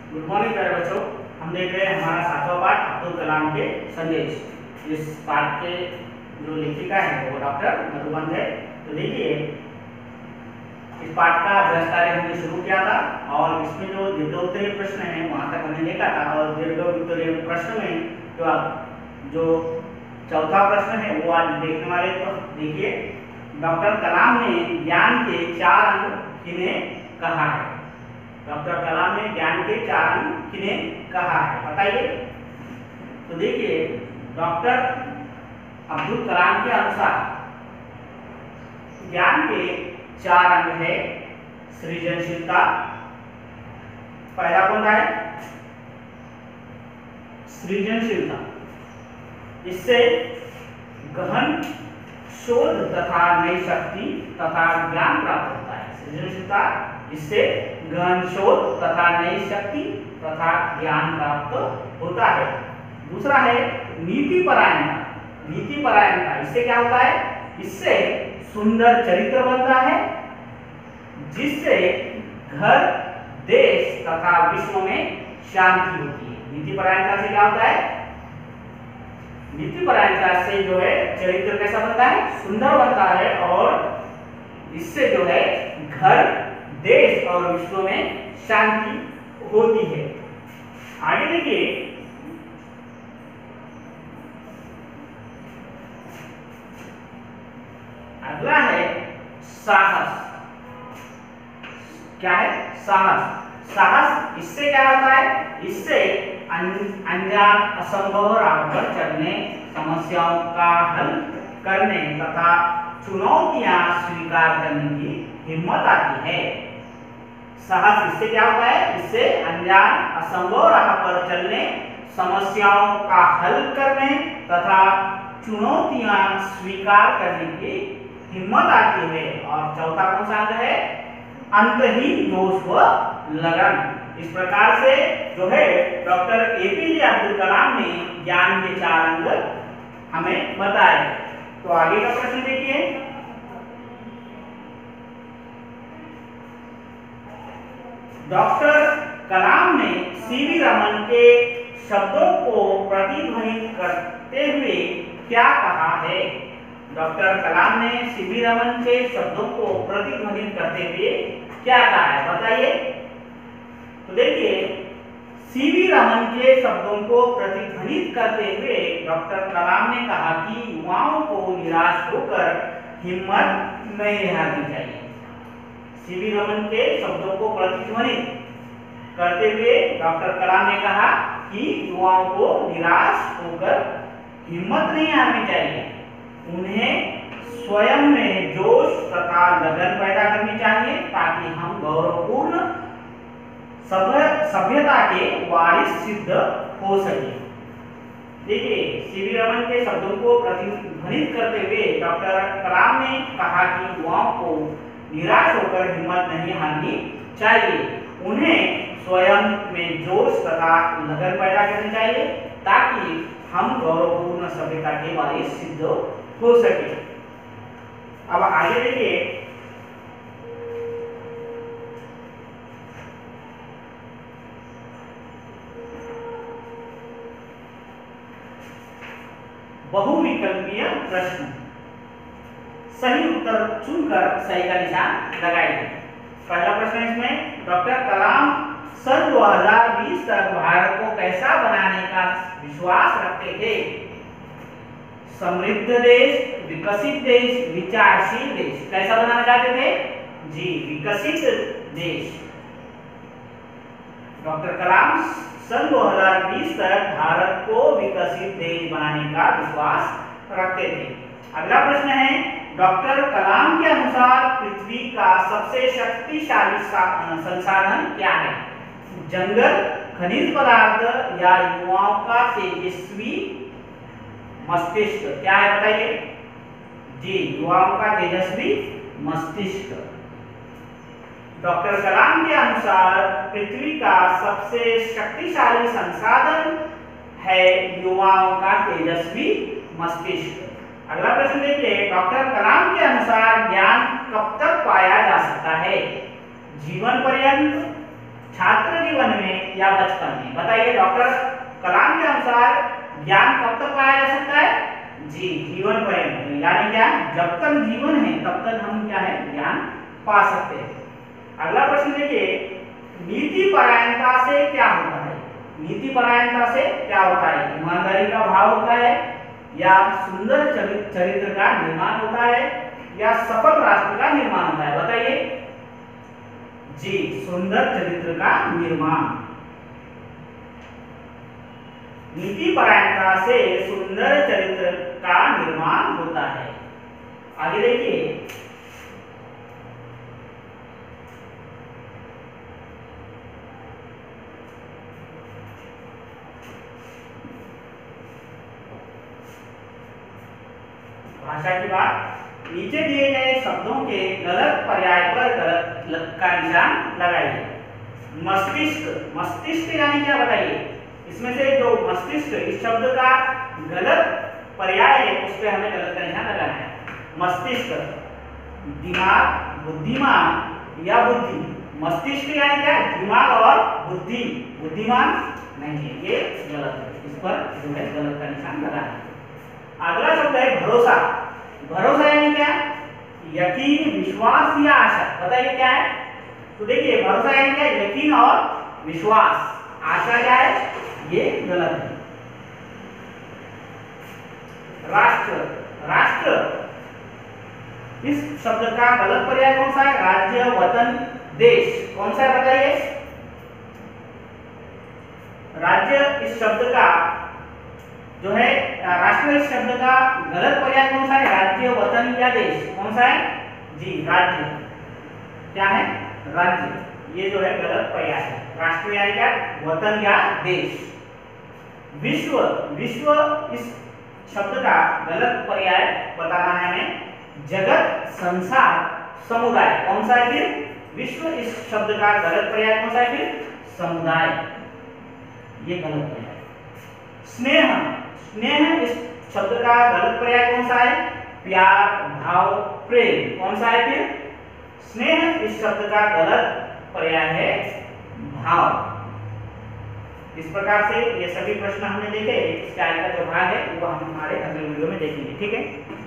Good morning प्यारे बच्चों। हम देख रहे हैं हमारा 7वां पाठ अब्दुल कलाम के संदेश। इस पाठ के जो लेखिका है वो डॉक्टर मधुबन है। तो देखिए, इस पाठ का अभ्यास कार्य हमने शुरू किया था और इसमें जो दीर्घोत्तरीय प्रश्न है वहां तक हमने देखा था। और दीर्घोत्तरीय प्रश्न में जो चौथा प्रश्न है वो आज देखने वाले। तो देखिए, डॉक्टर कलाम ने ज्ञान के 4 अंग किन्हें कहा है? डॉक्टर कलाम ने ज्ञान के 4 अंग किन्हें कहा है, बताइए। तो देखिए, डॉक्टर अब्दुल कलाम के अनुसार ज्ञान के 4 अंग है। सृजनशीलता, पहला कौन सा है? सृजनशीलता। इससे गहन शोध तथा नई शक्ति तथा ज्ञान प्राप्त होता है। सृजनशीलता, इससे गहन शोध तथा नई शक्ति तथा ज्ञान प्राप्त होता है। दूसरा है नीतिपरायणता। नीतिपरायणता, इससे क्या होता है? इससे सुंदर चरित्र बनता है, जिससे घर, देश तथा विश्व में शांति होती है। नीतिपरायणता से क्या होता है? नीतिपरायणता से जो है चरित्र कैसा बनता है? सुंदर बनता है, और इससे जो है घर, देश और विश्व में शांति होती है। आगे देखिए, अगला है साहस। क्या है? साहस। साहस, इससे क्या होता है? इससे अनजान असंभव राह पर चलने, समस्याओं का हल करने तथा चुनौतियां स्वीकार करने की हिम्मत आती है। साहस, इससे क्या होता है? इससे अनजान असंभव राह पर चलने, समस्याओं का हल करने तथा चुनौतियां स्वीकार करने की हिम्मत आती है। और चौथा कौन सा अंग है? अंतहीन जोश व लगन। इस प्रकार से जो है डॉक्टर एपीजे अब्दुल कलाम ने ज्ञान के 4 अंग हमें बताए। तो आगे का प्रश्न देखिए, डॉक्टर कलाम ने सीवी रमन के शब्दों को प्रतिध्वनित करते हुए क्या कहा है? डॉक्टर कलाम ने सीवी रमन के शब्दों को प्रतिध्वनित करते हुए क्या कहा है, बताइए। तो देखिए, सीवी रमन के शब्दों को प्रतिध्वनित करते हुए डॉक्टर कलाम ने कहा कि युवाओं को निराश होकर हिम्मत नहीं हारनी चाहिए। सीवी रमन के शब्दों को प्रतिध्वनित करते हुए डॉक्टर कलाम ने कहा कि युवाओं को निराश होकर हिम्मत नहीं हारनी चाहिए। उन्हें स्वयं में जोश तथा लगन पैदा करनी चाहिए, ताकि हम गौरवपूर्ण सभ्यता के वारिस सिद्ध हो सके। देखिए, सीवी रमन के शब्दों को प्रतिध्वनित करते हुए डॉक्टर कलाम ने कहा कि युवाओं को निराश होकर हिम्मत नहीं हारनी चाहिए। उन्हें स्वयं में जोश तथा लगन पैदा करनी चाहिए, ताकि हम गौरवपूर्ण सभ्यता के वारिस सिद्ध हो सके। अब आगे देखिए, बहुविकल्पीय प्रश्न। सही उत्तर चुनकर सही का निशान लगाइए। पहला प्रश्न इसमें, डॉक्टर कलाम सन 2020 तक भारत को कैसा बनाने का विश्वास रखते थे? समृद्ध देश, विकसित देश, विचारशील देश। कैसा बनाना चाहते थे? जी, विकसित देश। डॉक्टर कलाम सन 2020 तक भारत को विकसित देश बनाने का विश्वास रखते थे। अगला प्रश्न है, डॉक्टर कलाम के अनुसार पृथ्वी का सबसे शक्तिशाली संसाधन क्या है? जंगल, खनिज पदार्थ या युवाओं का तेजस्वी मस्तिष्क? क्या है, बताइए। जी, युवाओं का तेजस्वी मस्तिष्क। डॉक्टर कलाम के अनुसार पृथ्वी का सबसे शक्तिशाली संसाधन है युवाओं का तेजस्वी मस्तिष्क। अगला प्रश्न देखिए, डॉक्टर कलाम के अनुसार ज्ञान कब तक पाया जा सकता है? जीवन पर्यंत, छात्र जीवन में या बचपन में? बताइए डॉक्टर कलाम के अनुसार ज्ञान कब तक पाया जा सकता है? जी, जीवन पर्यंत, यानी क्या, जब तक जीवन है तब तक हम क्या है, ज्ञान पा सकते हैं। अगला प्रश्न देखिए, नीति परायणता से क्या होता है? नीति परायणता से क्या होता है? ईमानदारी का भाव होता है, या सुंदर चरित्र का निर्माण होता है, या सफल राष्ट्र का निर्माण होता है? बताइए। जी, सुंदर चरित्र का निर्माण। नीति परायणता से सुंदर चरित्र का निर्माण होता है। आगे देखिए, भाषा की बात, नीचे दिए गए शब्दों के गलत पर्याय पर गलत का निशान लगाइए। मस्तिष्क, मस्तिष्क यानी क्या बताइए? इसमें से जो मस्तिष्क इस शब्द का गलत पर्याय है उस पर हमें गलत का निशान लगाना है। मस्तिष्क, दिमाग, बुद्धिमान या बुद्धि? मस्तिष्क यानी क्या? दिमाग और बुद्धि, बुद्धिमान नहीं है, ये गलत है, इस पर जो है गलत का निशान लगाना है। अगला शब्द है भरोसा। भरोसा यानी क्या? यकीन, विश्वास या आशा? बताइए क्या है? तो देखिए, भरोसा यानी क्या? यकीन और विश्वास। आशा क्या है? ये गलत है। राष्ट्र, राष्ट्र इस शब्द का गलत पर्याय कौन सा है? राज्य, वतन, देश, कौन सा है बताइए? राज्य इस शब्द का जो है, राष्ट्र इस शब्द का गलत पर्याय कौन सा है? राज्य, वतन या देश, कौन सा है? जी, राज्य। क्या है? राज्य, ये जो है गलत पर्याय है। राष्ट्र यानी क्या? वतन या देश। विश्व, विश्व इस शब्द का गलत पर्याय बताना है हमें। जगत, संसार, समुदाय, कौन सा है फिर? विश्व इस शब्द का गलत पर्याय कौन सा है फिर? समुदाय, ये गलत है। स्नेह, स्नेह इस शब्द का गलत पर्याय कौन सा है? प्यार, भाव, प्रेम, कौन सा है फिर? स्नेह इस शब्द का गलत पर्याय है भाव। इस प्रकार से ये सभी प्रश्न हमने देखे। इसके आगे का जो भाग है वो हम हमारे अगले वीडियो में देखेंगे। ठीक है।